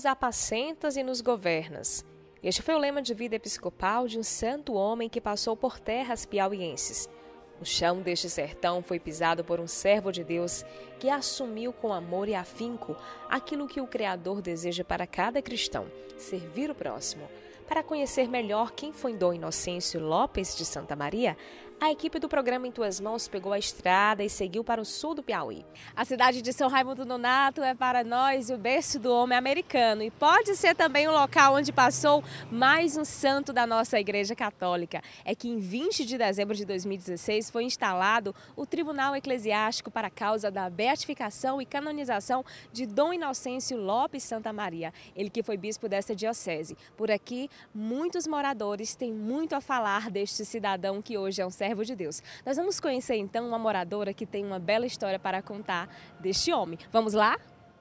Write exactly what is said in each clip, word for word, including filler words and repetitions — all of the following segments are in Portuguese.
nos apacentas e nos governas. Este foi o lema de vida episcopal de um santo homem que passou por terras piauienses. O chão deste sertão foi pisado por um servo de Deus que assumiu com amor e afinco aquilo que o Criador deseja para cada cristão, servir o próximo. Para conhecer melhor quem foi Dom Inocêncio Lopes de Santa Maria, a equipe do programa Em Tuas Mãos pegou a estrada e seguiu para o sul do Piauí. A cidade de São Raimundo Nonato é para nós o berço do homem americano e pode ser também o local onde passou mais um santo da nossa Igreja Católica. É que em vinte de dezembro de dois mil e dezesseis foi instalado o Tribunal Eclesiástico para a causa da beatificação e canonização de Dom Inocêncio Lopes Santa Maria, ele que foi bispo dessa diocese. Por aqui, muitos moradores têm muito a falar deste cidadão que hoje é um servo de Deus. Nós vamos conhecer então uma moradora que tem uma bela história para contar deste homem. Vamos lá?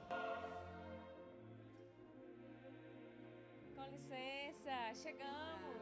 Com licença, chegamos.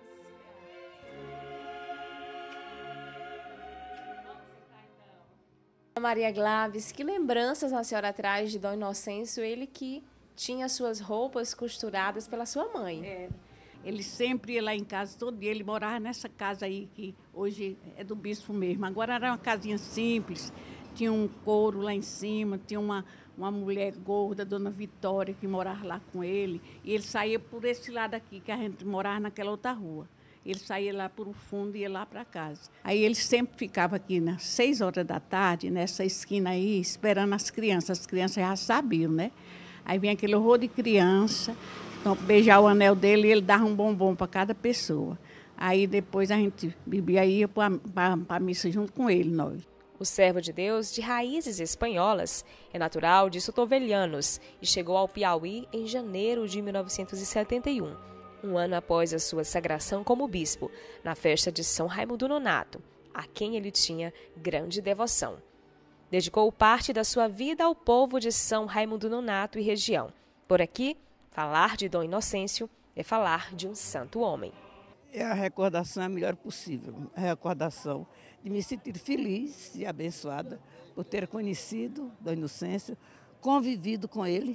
Vamos sentar então. Maria Glaves, que lembranças a senhora traz de Dom Inocêncio, ele que tinha suas roupas costuradas pela sua mãe? É. Ele sempre ia lá em casa, todo dia. Ele morava nessa casa aí, que hoje é do bispo mesmo. Agora era uma casinha simples, tinha um couro lá em cima, tinha uma, uma mulher gorda, Dona Vitória, que morava lá com ele. E ele saía por esse lado aqui, que a gente morava naquela outra rua. Ele saía lá por o fundo e ia lá para casa. Aí ele sempre ficava aqui nas seis horas da tarde, nessa esquina aí, esperando as crianças. As crianças já sabiam, né? Aí vinha aquele horror de criança. Então, beijar o anel dele e ele dava um bombom para cada pessoa. Aí depois a gente bebia e ia para a missa junto com ele, nós. O servo de Deus, de raízes espanholas, é natural de Sotovelianos e chegou ao Piauí em janeiro de mil novecentos e setenta e um, um ano após a sua sagração como bispo, na festa de São Raimundo Nonato, a quem ele tinha grande devoção. Dedicou parte da sua vida ao povo de São Raimundo Nonato e região. Por aqui, falar de Dom Inocêncio é falar de um santo homem. É a recordação a melhor possível, a recordação de me sentir feliz e abençoada por ter conhecido Dom Inocêncio, convivido com ele.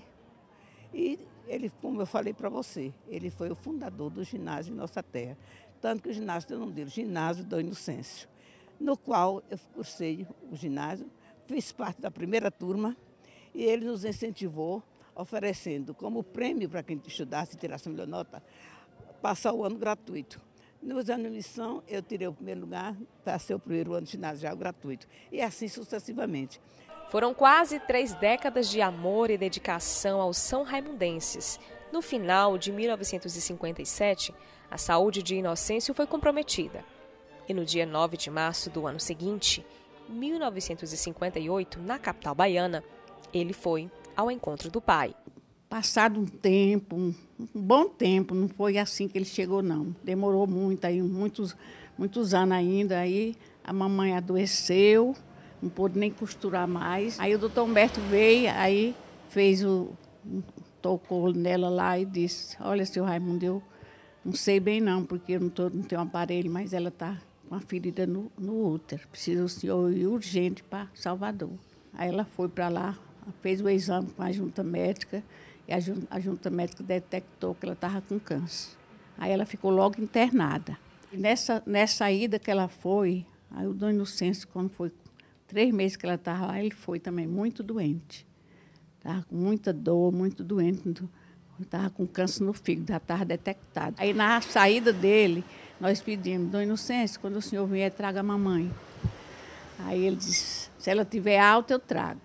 E ele, como eu falei para você, ele foi o fundador do ginásio em nossa terra. Tanto que o ginásio tem o nome dele, Ginásio Dom Inocêncio, no qual eu cursei o ginásio, fiz parte da primeira turma e ele nos incentivou, oferecendo como prêmio para quem estudasse e tirasse a melhor nota, passar o ano gratuito. Nos anos de missão, eu tirei o primeiro lugar, passei o primeiro ano de ginasial gratuito. E assim sucessivamente. Foram quase três décadas de amor e dedicação aos são raimundenses. No final de mil novecentos e cinquenta e sete, a saúde de Inocêncio foi comprometida. E no dia nove de março do ano seguinte, mil novecentos e cinquenta e oito, na capital baiana, ele foi ao encontro do pai. Passado um tempo, um bom tempo, não foi assim que ele chegou, não. Demorou muito, aí, muitos, muitos anos ainda. Aí a mamãe adoeceu, não pôde nem costurar mais. Aí o doutor Humberto veio, aí fez o, tocou nela lá e disse: olha, seu Raimundo, eu não sei bem não, porque eu não, tô, não tenho um aparelho, mas ela está com uma ferida no, no útero. Precisa o senhor ir urgente para Salvador. Aí ela foi para lá, fez o exame com a junta médica e a junta, a junta médica detectou que ela estava com câncer. Aí ela ficou logo internada. E nessa, nessa ida que ela foi, aí o Dom Inocêncio, quando foi três meses que ela estava lá, ele foi também muito doente. Estava com muita dor, muito doente, estava com câncer no fígado, já estava detectado. Aí na saída dele, nós pedimos: Dom Inocêncio, quando o senhor vier, traga a mamãe. Aí ele disse: se ela estiver alta, eu trago.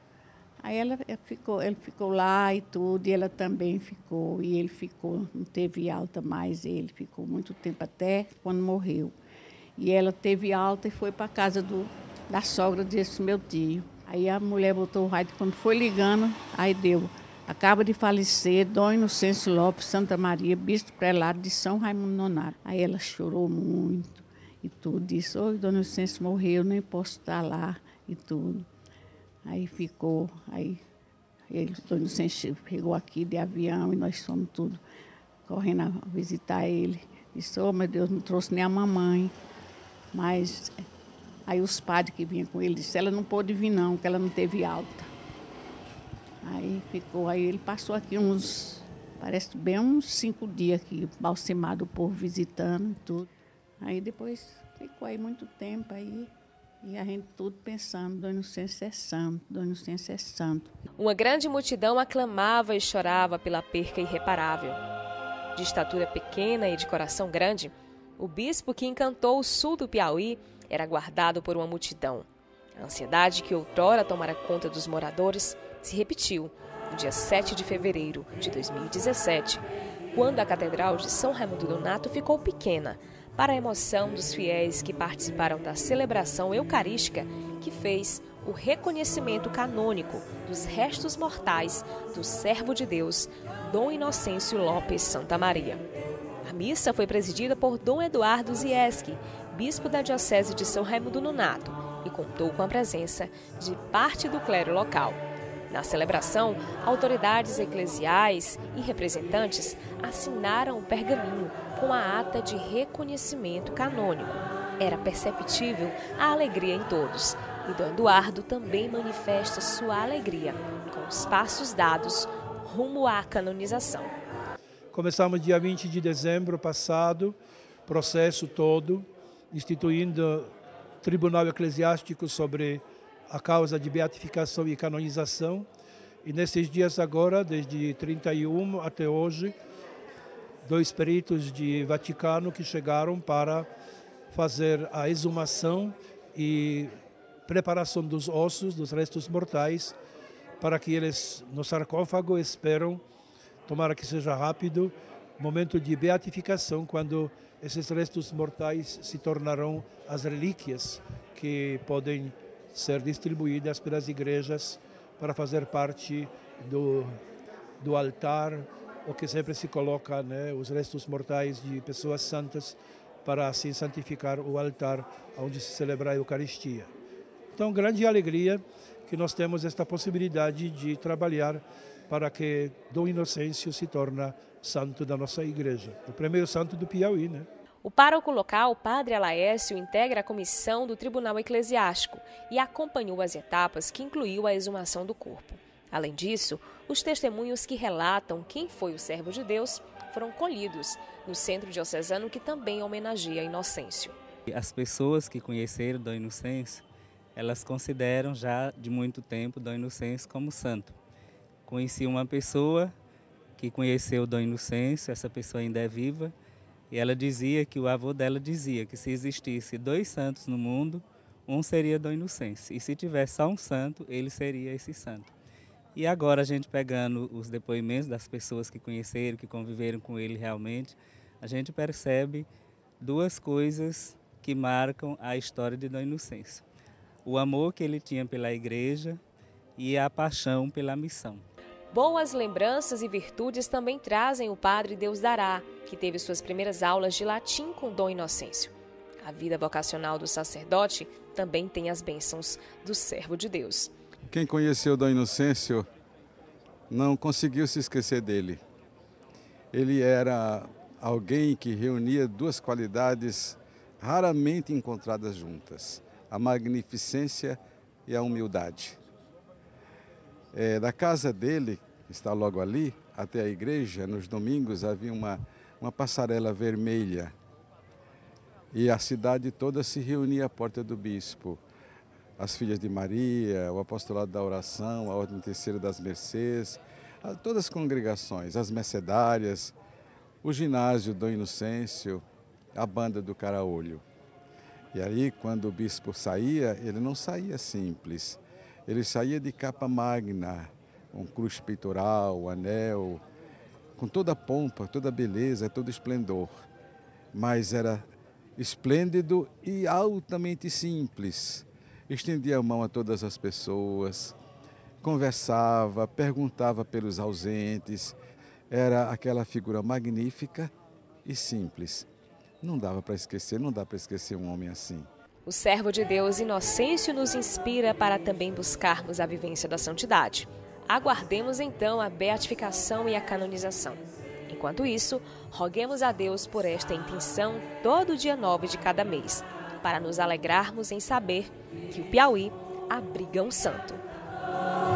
Aí ela ficou, ele ficou lá e tudo, e ela também ficou, e ele ficou, não teve alta mais, ele ficou muito tempo até quando morreu. E ela teve alta e foi para a casa do, da sogra desse meu tio. Aí a mulher botou o rádio, quando foi ligando, aí deu: acaba de falecer Dom Inocêncio Lopes Santa Maria, bispo prelado de São Raimundo Nonato. Aí ela chorou muito e tudo, disse: oi, Dom Inocêncio morreu, nem posso estar lá e tudo. Aí ficou, aí ele, o Dom Inocêncio chegou aqui de avião e nós fomos tudo correndo a visitar ele. Disse: oh, meu Deus, não trouxe nem a mamãe. Mas aí os padres que vinham com ele disseram: ela não pôde vir não, que ela não teve alta. Aí ficou, aí ele passou aqui uns Parece bem uns cinco dias que balsemado o povo visitando e tudo. Aí depois ficou aí muito tempo aí. E a gente tudo pensando, Dom Inocêncio é santo, Dom Inocêncio é santo. Uma grande multidão aclamava e chorava pela perca irreparável. De estatura pequena e de coração grande, o bispo que encantou o sul do Piauí era guardado por uma multidão. A ansiedade que outrora tomara conta dos moradores se repetiu no dia sete de fevereiro de dois mil e dezessete, quando a Catedral de São Raimundo Nonato ficou pequena, para a emoção dos fiéis que participaram da celebração eucarística que fez o reconhecimento canônico dos restos mortais do servo de Deus, Dom Inocêncio Lopes Santamaria. A missa foi presidida por Dom Eduardo Zieski, bispo da Diocese de São Raimundo Nonato, e contou com a presença de parte do clero local. Na celebração, autoridades eclesiais e representantes assinaram o pergaminho com a ata de reconhecimento canônico. Era perceptível a alegria em todos, e Dom Eduardo também manifesta sua alegria com os passos dados rumo à canonização. Começamos dia vinte de dezembro passado, processo todo, instituindo Tribunal Eclesiástico sobre a causa de beatificação e canonização. E nesses dias agora, desde trinta e um até hoje, dois peritos de Vaticano que chegaram para fazer a exumação e preparação dos ossos, dos restos mortais, para que eles, no sarcófago, esperam, tomara que seja rápido, momento de beatificação, quando esses restos mortais se tornarão as relíquias que podem ser distribuídas pelas igrejas para fazer parte do, do altar, o que sempre se coloca, né, os restos mortais de pessoas santas, para assim santificar o altar onde se celebra a Eucaristia. Então, grande alegria que nós temos esta possibilidade de trabalhar para que Dom Inocêncio se torne santo da nossa igreja, o primeiro santo do Piauí, né? O pároco local, Padre Alaécio, integra a comissão do Tribunal Eclesiástico e acompanhou as etapas que incluiu a exumação do corpo. Além disso, os testemunhos que relatam quem foi o servo de Deus foram colhidos no Centro Diocesano, que também homenageia Inocêncio. As pessoas que conheceram Dom Inocêncio, elas consideram já de muito tempo Dom Inocêncio como santo. Conheci uma pessoa que conheceu Dom Inocêncio, essa pessoa ainda é viva, e ela dizia que o avô dela dizia que se existisse dois santos no mundo, um seria Dom Inocêncio. E se tivesse só um santo, ele seria esse santo. E agora a gente pegando os depoimentos das pessoas que conheceram, que conviveram com ele realmente, a gente percebe duas coisas que marcam a história de Dom Inocêncio. O amor que ele tinha pela igreja e a paixão pela missão. Boas lembranças e virtudes também trazem o padre Deusdará, que teve suas primeiras aulas de latim com Dom Inocêncio. A vida vocacional do sacerdote também tem as bênçãos do servo de Deus. Quem conheceu Dom Inocêncio não conseguiu se esquecer dele. Ele era alguém que reunia duas qualidades raramente encontradas juntas: a magnificência e a humildade. É, da casa dele, que está logo ali, até a igreja, nos domingos havia uma, uma passarela vermelha. E a cidade toda se reunia à porta do bispo. As Filhas de Maria, o Apostolado da Oração, a Ordem Terceira das Mercês, todas as congregações, as mercedárias, o ginásio Dom Inocêncio, a banda do Caraolho. E aí, quando o bispo saía, ele não saía simples. Ele saía de capa magna, com cruz peitoral, anel, com toda a pompa, toda a beleza, todo o esplendor. Mas era esplêndido e altamente simples. Estendia a mão a todas as pessoas, conversava, perguntava pelos ausentes. Era aquela figura magnífica e simples. Não dava para esquecer, não dá para esquecer um homem assim. O servo de Deus Inocêncio nos inspira para também buscarmos a vivência da santidade. Aguardemos então a beatificação e a canonização. Enquanto isso, roguemos a Deus por esta intenção todo dia nove de cada mês, para nos alegrarmos em saber que o Piauí abriga um santo.